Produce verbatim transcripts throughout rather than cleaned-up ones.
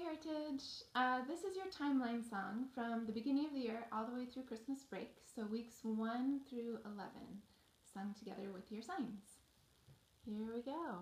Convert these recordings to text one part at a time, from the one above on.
Heritage. Uh, this is your timeline song from the beginning of the year all the way through Christmas break, so weeks one through eleven, sung together with your signs. Here we go.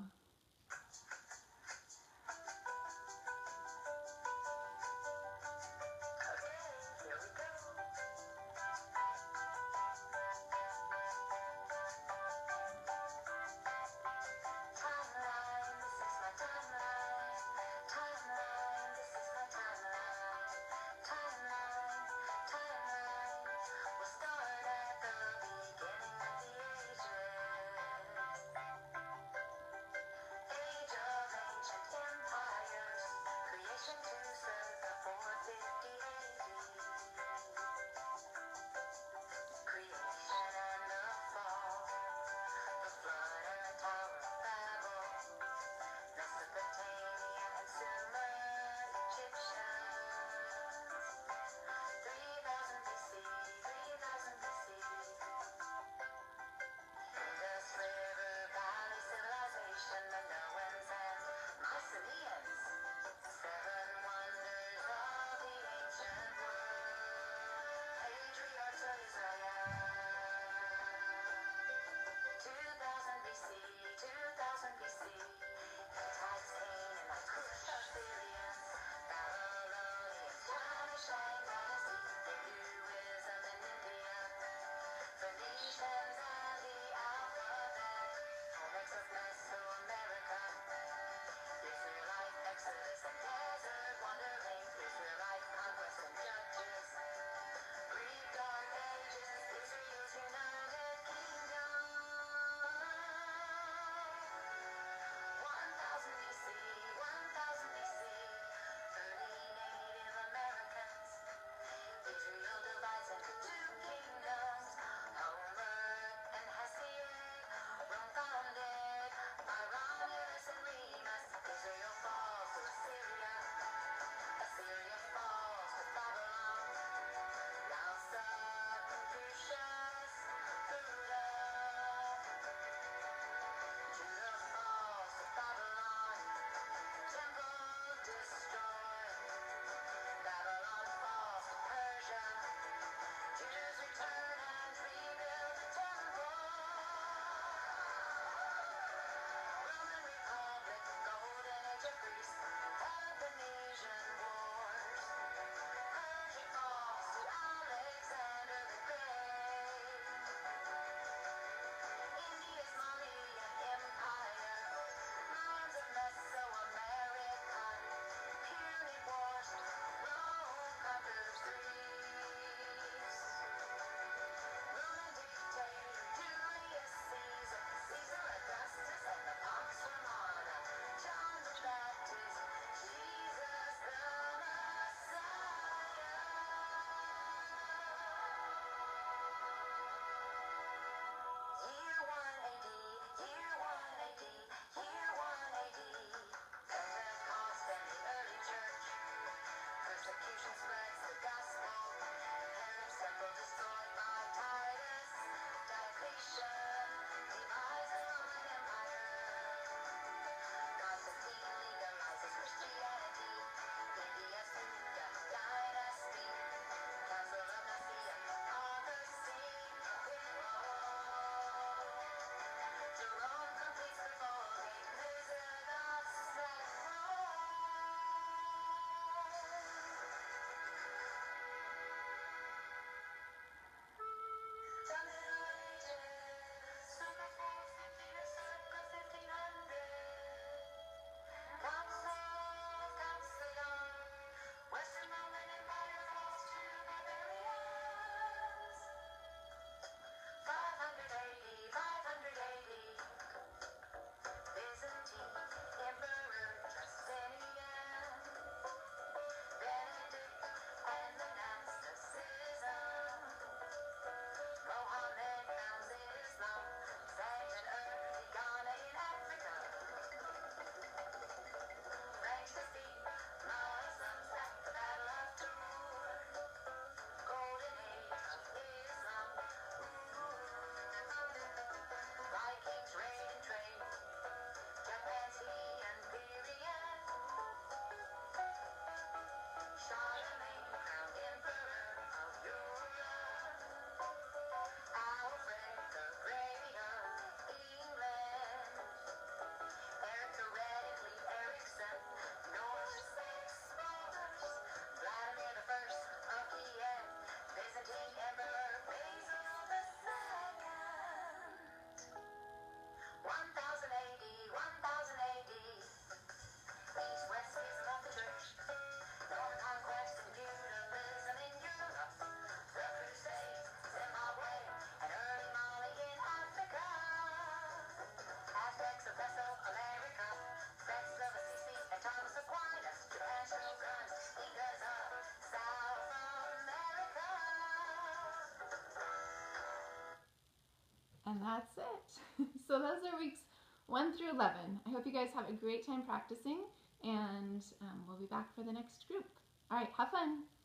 And that's it. So those are weeks one through eleven. I hope you guys have a great time practicing, and um, we'll be back for the next group. All right, have fun.